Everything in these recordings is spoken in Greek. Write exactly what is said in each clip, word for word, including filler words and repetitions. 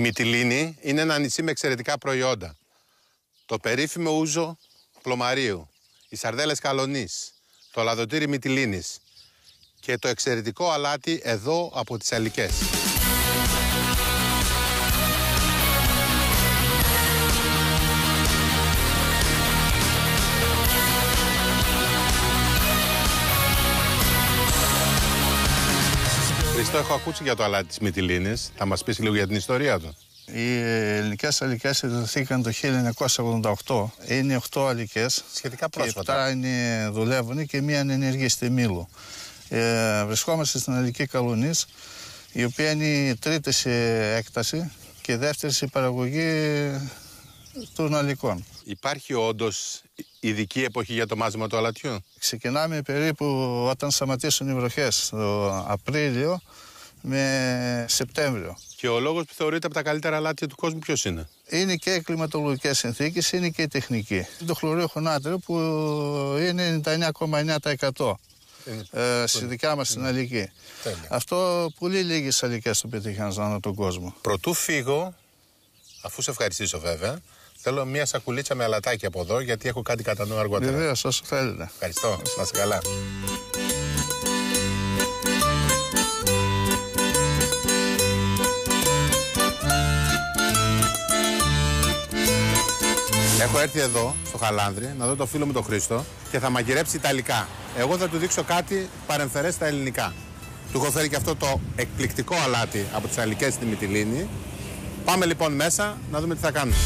Μυτιλήνη είναι ένα νησί με εξαιρετικά προϊόντα. Το περίφημο ούζο πλωμαρίου, οι σαρδέλες καλονής, το λαδοτήρι Μυτιλήνης και το εξαιρετικό αλάτι εδώ από τις Αλικές. Χριστό, έχω ακούσει για το αλάτι της Μυτιλήνης. Θα μας πεις λίγο για την ιστορία του. Οι ελληνικές αλικές ιδρυθήκαν το χίλια εννιακόσια ογδόντα οκτώ. Είναι οκτώ αλικές. Σχετικά πρόσφατα. Και επτά είναι, δουλεύουν και μία είναι ενεργή στη Μήλο. Ε, βρισκόμαστε στην Αλική Καλονής, η οποία είναι η τρίτη σε έκταση και η δεύτερη σε παραγωγή των αλικών. Υπάρχει όντως ειδική εποχή για το μάζεμα του αλατιού? Ξεκινάμε περίπου όταν σταματήσουν οι βροχές, το Απρίλιο με Σεπτέμβριο. Και ο λόγος που θεωρείται από τα καλύτερα αλάτια του κόσμου ποιος είναι? Είναι και οι κλιματολογικές συνθήκες, είναι και η τεχνική. Το χλωρίδιο νάτριο που είναι ενενήντα εννέα κόμμα εννέα τοις εκατό ε, στη δικιά μας στην Αλική. Τέλεια. Αυτό πολύ λίγες αλικές το πετύχαν ανά τον κόσμο. Προτού φύγω, αφού σε ευχαριστήσω βέβαια, θέλω μια σακουλίτσα με αλατάκι από εδώ, γιατί έχω κάτι κατά νου αργότερα. Βεβαίως, όσο θέλετε. Ευχαριστώ. Να είστε καλά. Έχω έρθει εδώ, στο Χαλάνδρι, να δω το φίλο μου τον Χρήστο και θα μαγειρέψει ιταλικά. Εγώ θα του δείξω κάτι παρεμφερές στα ελληνικά. Του έχω φέρει και αυτό το εκπληκτικό αλάτι από τις Αλικές στη Μυτιλήνη. Πάμε λοιπόν μέσα να δούμε τι θα κάνουμε.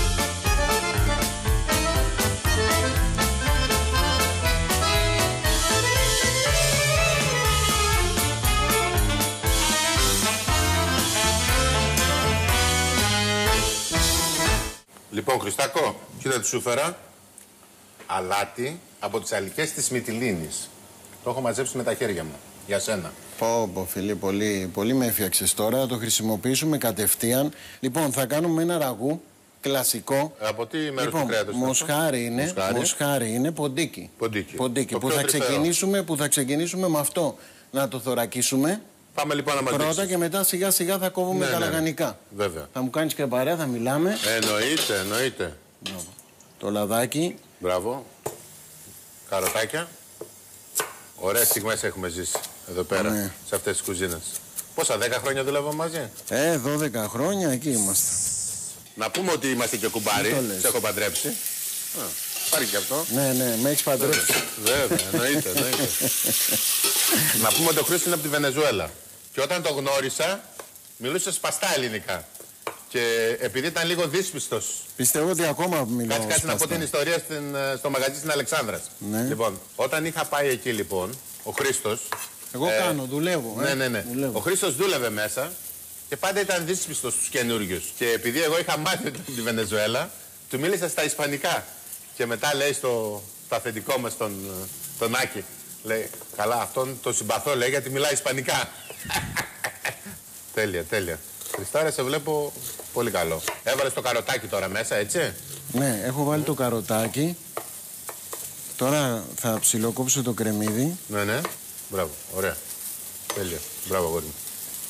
Λοιπόν, Χριστάκο, κοίτα τι σου φέρα. Αλάτι από τις Αλικές της Μυτιλήνης. Το έχω μαζέψει με τα χέρια μου. Για σένα. Πω, πω, φίλε, πολύ, πολύ με έφτιαξες τώρα. Θα το χρησιμοποιήσουμε κατευθείαν. Λοιπόν, θα κάνουμε ένα ραγού κλασικό. Από τι μέρος λοιπόν, του κρέατος? Μοσχάρι είναι, μοσχάρι. μοσχάρι είναι, ποντίκι. Ποντίκι. Ποντίκι που, θα ξεκινήσουμε, που θα ξεκινήσουμε με αυτό να το θωρακίσουμε. Πάμε λοιπόν να μας πρώτα δείξεις. Και μετά σιγά σιγά θα κόβουμε ναι, τα ναι, λαγανικά. Βέβαια. Θα μου κάνεις και παρέα, θα μιλάμε. Εννοείται, εννοείται. Μπράβο. Το λαδάκι. Μπράβο. Καροτάκια. Ωραίες στιγμές έχουμε ζήσει εδώ πέρα, ναι. σε αυτές τις κουζίνες. Πόσα, δέκα χρόνια δουλεύαμε μαζί? Ε, δώδεκα χρόνια εκεί είμαστε. Να πούμε ότι είμαστε και κουμπάρι. Σε έχω παντρέψει. Α, πάρει και αυτό. Ναι, ναι, με έχεις παντρέψει. Βέβαια, εννοείται, εννοείται. Να πούμε ότι ο Χρήστος είναι από τη Βενεζουέλα. Και όταν το γνώρισα, μιλούσε σπαστά ελληνικά. Και επειδή ήταν λίγο δύσπιστος. Πιστεύω ότι ακόμα μιλάω. Κάτσε, κάτσε να πω την ιστορία στην, στο μαγαζί στην Αλεξάνδρας. Ναι. Λοιπόν, όταν είχα πάει εκεί λοιπόν, ο Χρήστος. Εγώ ε, κάνω, δουλεύω. Ναι, ε, ναι, ναι. δουλεύω. Ο Χρήστος δούλευε μέσα και πάντα ήταν δύσπιστος στους καινούριους. Και επειδή εγώ είχα μάθει τη Βενεζουέλα, του μίλησα στα ισπανικά. Και μετά λέει στο, στο αφεντικό μας τον, τον Άκη, λέει, καλά, αυτόν το συμπαθώ, λέει, γιατί μιλάει ισπανικά. Τέλεια, τέλεια. Χριστάρα, σε βλέπω πολύ καλό. Έβαλες το καροτάκι τώρα μέσα, έτσι? Ναι, έχω βάλει το καροτάκι. Τώρα θα ψιλοκόψω το κρεμμύδι. Ναι, ναι. Μπράβο, ωραία. Τέλεια. Μπράβο, αγόρι μου.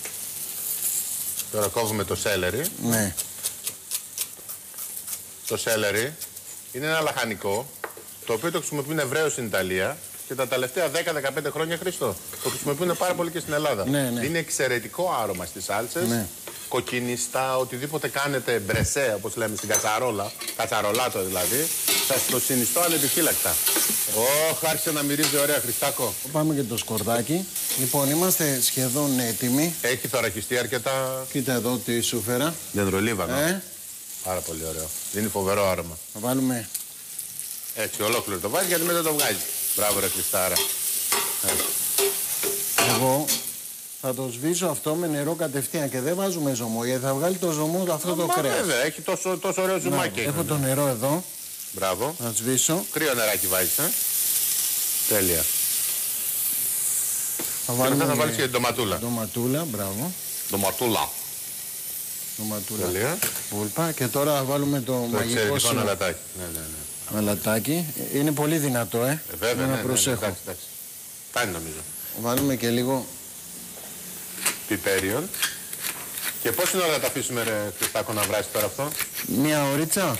Τώρα κόβουμε το σέλερι. Ναι. Το σέλερι είναι ένα λαχανικό, το οποίο το χρησιμοποιούν Εβραίους στην Ιταλία και τα τελευταία δέκα με δεκαπέντε χρόνια, Χριστό, το χρησιμοποιούν πάρα πολύ και στην Ελλάδα. Ναι, ναι. Είναι εξαιρετικό άρωμα στις σάλτσες, ναι. Κοκκινιστά, οτιδήποτε κάνετε μπρεσέ, όπως λέμε στην κατσαρόλα, κατσαρολάτο δηλαδή, θα το συνιστώ ανεπιφύλακτα. Ωχ, άρχισε να μυρίζει ωραία, Χριστάκο. Πάμε και το σκορδάκι. Λοιπόν, είμαστε σχεδόν έτοιμοι. Έχει θωρακιστεί αρκετά. Κοίτα εδώ τι σου φέρα. Δεντρολίβανο. Ε. Πάρα πολύ ωραίο. Δίνει φοβερό άρωμα. Θα βάλουμε. Έτσι, ολόκληρο το βάζει γιατί μετά το βγάζει. Μπράβο, ρε Χριστάρα. Εγώ θα το σβήσω αυτό με νερό κατευθείαν και δεν βάζουμε ζωμό, γιατί θα βγάλει το ζωμό αυτό το κρέας. Βέβαια, έχει τόσο, τόσο ωραίο ζουμάκι. Να, έχω το νερό εδώ. Μπράβο. Θα σβήσω. Κρύο νεράκι βάζεις, ε. Τέλεια. Θα βάλουμε... θα βάλεις και την ντοματούλα. Ντοματούλα, μπράβο. Ντοματούλα. Ντοματούλα. Τέλεια. Πούλπα. Και τώρα θα βάλουμε το, το μαγικό σου αλατάκι. Ναι, ναι, ναι. Αλατάκι. Είναι πολύ δυνατό, ε. ε βέβαια, να ναι, προσέχω. Ναι, ναι, εντάξει, Φτάνει νομίζω. Βάλουμε και λίγο πιπέριον. Και πόση ώρα θα τα αφήσουμε, ρε Χριστάκο, να βράσει τώρα αυτό? Μία ωρίτσα.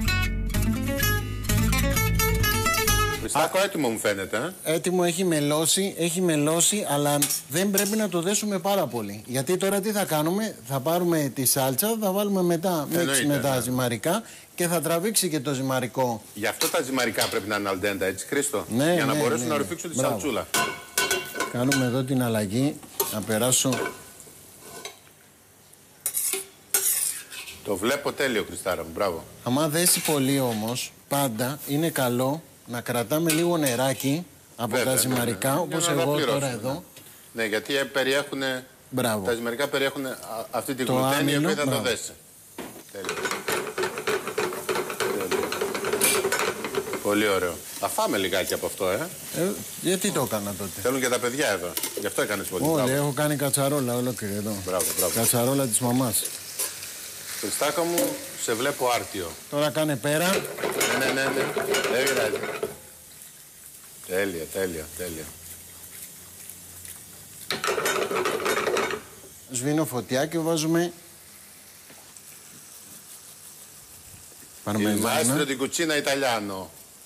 Χριστάκο, έτοιμο μου φαίνεται. Ε? Έτοιμο, έχει μελώσει, έχει μελώσει, αλλά δεν πρέπει να το δέσουμε πάρα πολύ. Γιατί τώρα τι θα κάνουμε, θα πάρουμε τη σάλτσα, θα βάλουμε μετά μίξ με τα ναι. ζυμαρικά και θα τραβήξει και το ζυμαρικό. Γι' αυτό τα ζυμαρικά πρέπει να είναι αλντέντα, έτσι Χρήστο. Ναι, για να ναι, μπορέσουν ναι, να ναι. ρουφήξουν τη Μπράβο. σαλτσούλα. Κάνουμε εδώ την αλλαγή, να περάσω. Το βλέπω τέλειο, Χριστάρα μου, μπράβο. Άμα δέσει πολύ όμως, πάντα είναι καλό να κρατάμε λίγο νεράκι από Βέβαια, τα ζυμαρικά, ναι, ναι. όπως Για να εγώ τα τώρα πληρώσουμε, εδώ. Ναι, γιατί περιέχουν, Μπράβο. τα ζυμαρικά περιέχουν α, αυτή την Το γλουτένη, η άμυλο, οποία θα μπράβο. το δέσει. Τέλειο. Πολύ ωραίο. Θα φάμε λιγάκι από αυτό, ε. Ε, γιατί το έκανα τότε. Θέλουν και τα παιδιά εδώ. Γι' αυτό έκανες πολύ. Όχι, έχω κάνει κατσαρόλα ολόκληρη εδώ. Μπράβο, μπράβο. Κατσαρόλα της μαμάς. Χριστάκο μου, σε βλέπω άρτιο. Τώρα κάνε πέρα. Ναι, ναι, ναι. Δεν πειράζει. Τέλεια, τέλεια, τέλεια. Σβήνω φωτιά και βάζουμε Il maestro di cucina italiano.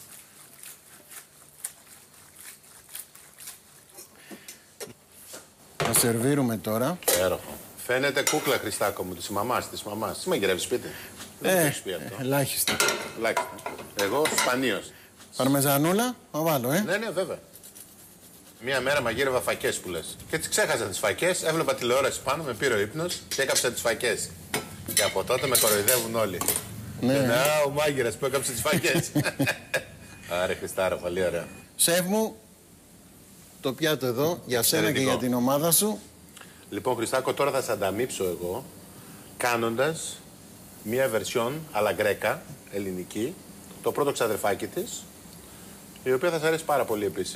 Θα σερβίρουμε τώρα. Έροχο. Φαίνεται κούκλα, Χριστάκο μου, της μαμάς, της μαμάς. Τι μαγειρεύεις σπίτι? Δεν Ε, το έχεις πει αυτό. ελάχιστα. Ελάχιστα. Εγώ σπανίως. Παρμεζανούλα, θα βάλω, ε. Ναι, ναι, βέβαια. Μία μέρα μαγείρευα φακές που λες. Και έτσι ξέχασα τις φακές, έβλεπα τηλεόραση πάνω, με πήρε ο ύπνος και έκαψα τις φακές. Και από τότε με κοροϊδεύουν όλοι. Ναι. Και, α, ο μάγειρας που έκαψε τις φακές. Άρα, Χριστάρα, πολύ ωραία. Σεφ μου, το πιάτο εδώ, για σένα Εξαιρετικό. και για την ομάδα σου. Λοιπόν, Χριστάκο, τώρα θα σε ανταμείψω εγώ κάνοντας μία βερσιόν αλλά γκρέκα, ελληνική, το πρώτο ξαδερφάκι της, η οποία θα σας αρέσει πάρα πολύ επίσης.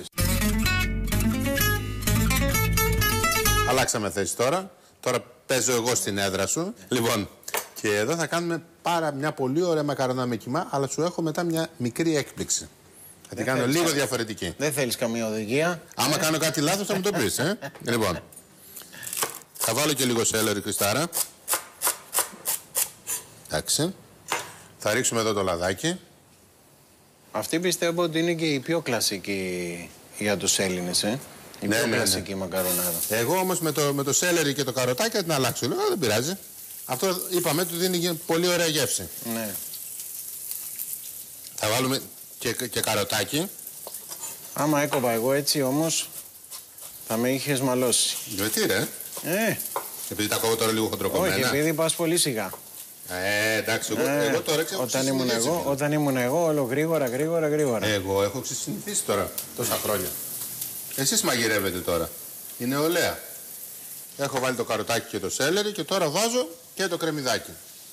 Αλλάξαμε θέση τώρα. Τώρα παίζω εγώ στην έδρα σου. Λοιπόν, και εδώ θα κάνουμε πάρα μια πολύ ωραία μακαρονά με κιμά, αλλά σου έχω μετά μια μικρή έκπληξη. Θα την κάνω θέλεις λίγο καμία. διαφορετική. Δεν θέλεις καμία οδηγία. Άμα κάνω κάτι λάθος θα μου το πεις, ε. Λοιπόν, θα βάλω και λίγο σέλερι, Χριστάρα. Εντάξει. Θα ρίξουμε εδώ το λαδάκι. Αυτή πιστεύω ότι είναι και η πιο κλασική για τους Έλληνες, ε. Η Ναι, πιο ναι, ναι. κλασική μακαρονάδα. Εγώ όμως με το, με το σέλερι και το καροτάκι θα την αλλάξω λίγο, αλλά δεν πειράζει. Αυτό είπαμε του δίνει πολύ ωραία γεύση. Ναι. Θα βάλουμε και, και καροτάκι. Άμα έκοβα εγώ έτσι όμως, θα με είχες μαλώσει. Γιατί ρε, Ε, επειδή τα κόβω τώρα λίγο χοντροκομμένα. όχι, επειδή πας πολύ σιγά. Ε, εντάξει, εγώ, Ε, εγώ τώρα ξέρω όταν ήμουν εγώ, όταν ήμουν εγώ, όλο γρήγορα, γρήγορα, γρήγορα. Εγώ έχω ξεσυνηθίσει τώρα τόσα χρόνια. Εσείς μαγειρεύετε τώρα. Είναι νεολαία. Έχω βάλει το καροτάκι και το σέλερι και τώρα βάζω και το κρεμμυδάκι.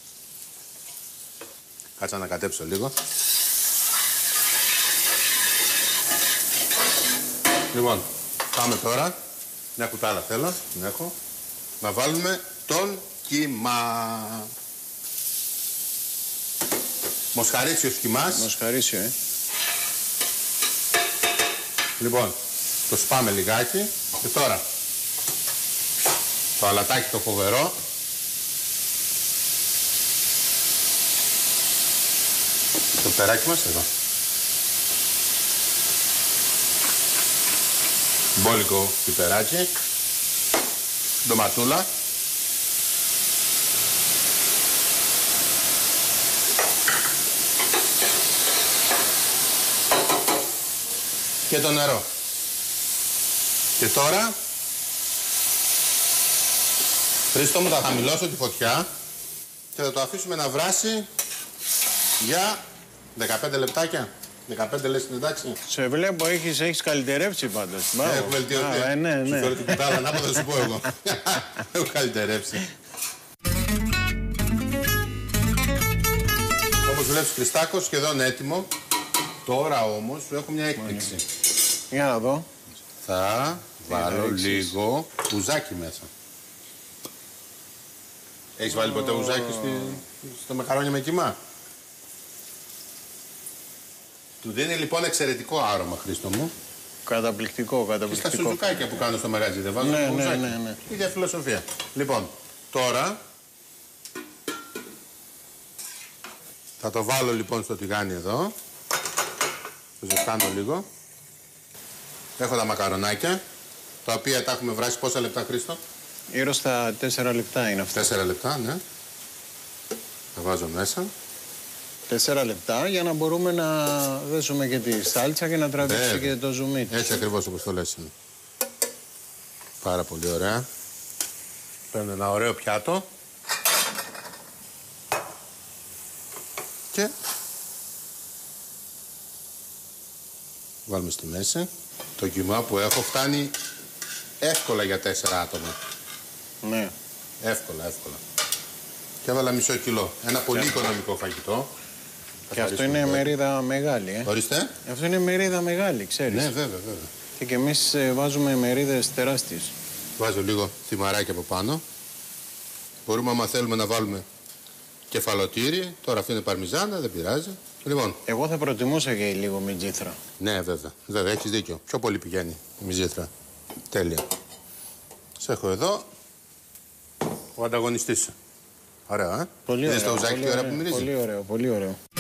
Κάτσα να κατέψω λίγο. Λοιπόν, πάμε τώρα. Μια κουτάλα θέλω, την έχω. Να βάλουμε τον κιμά. Μοσχαρίτσιος κιμάς. Μοσχαρίσιο, ε. Λοιπόν, το σπάμε λιγάκι και τώρα το αλατάκι το φοβερό. Το περάκι μας εδώ. Μπόλικο πιπεράκι. Ντοματούλα. Και το νερό. Και τώρα, Χρήστο μου, θα χαμηλώσω τη φωτιά και θα το αφήσουμε να βράσει για δεκαπέντε λεπτάκια. δεκαπέντε λες είναι εντάξει. Σε βλέπω, έχεις, έχεις καλυτερεύσει πάντως. Μπράβο. Έχω βελτιωθεί. Α, ε, ναι, Σου ναι. φέρω την κουτάλα ανάποδα, θα σου πω εγώ. Έχω καλυτερεύσει. Όπως βλέπεις, Χριστάκο, σχεδόν έτοιμο. Τώρα όμως σου έχω μια έκπληξη. Για να δω. Θα βάλω ρίξεις? λίγο ουζάκι μέσα. Έχεις βάλει ποτέ ουζάκι στη, στο μακαρόνι με κιμά? Του δίνει λοιπόν εξαιρετικό άρωμα, Χρήστο μου. Καταπληκτικό, Και στα καταπληκτικό. σουζουκάκια που κάνω στο μαγαζί δεν βάζω Ναι, ουζάκι. ναι, ναι, ναι. Ίδια φιλοσοφία. Λοιπόν, τώρα Θα το βάλω λοιπόν στο τηγάνι εδώ. Το ζεστάνω λίγο. Έχω τα μακαρονάκια, τα οποία τα έχουμε βράσει πόσα λεπτά, Χρήστο? Γύρω στα τέσσερα λεπτά είναι αυτό. Τέσσερα λεπτά, ναι. Τα βάζω μέσα. Τέσσερα λεπτά για να μπορούμε να δέσουμε και τη σάλτσα και να τραβήξει Βέβαια. και το ζουμί. Έτσι ακριβώς όπως το λες είναι. Πάρα πολύ ωραία. Παίρνω ένα ωραίο πιάτο. Και βάλουμε στη μέση. Το κιμά που έχω φτάνει εύκολα για τέσσερα άτομα. Ναι. Εύκολα, εύκολα. Και έβαλα μισό κιλό. Ένα πολύ και οικονομικό φαγητό. Και αυτό είναι μερίδα μεγάλη, ε. Ορίστε. Αυτό είναι μερίδα μεγάλη, ξέρεις. Ναι, βέβαια, βέβαια. Και, και εμείς ε, βάζουμε μερίδες τεράστιες. Βάζω λίγο θυμαράκι από πάνω. Μπορούμε, άμα θέλουμε, να βάλουμε κεφαλοτήρι. Τώρα αυτό είναι παρμιζάνα, δεν πειράζει. Λοιπόν. Εγώ θα προτιμούσα και λίγο μιτζήθρα. Ναι, βέβαια. Βέβαια, έχεις δίκιο. Πιο πολύ πηγαίνει η μιτζήθρα. Τέλεια. Σε έχω εδώ. Ο ανταγωνιστής. Ωραία, ε. Πολύ ωραίο. Είδες το ουζάκι, ωραία που μυρίζει. Πολύ ωραίο, πολύ ωραίο.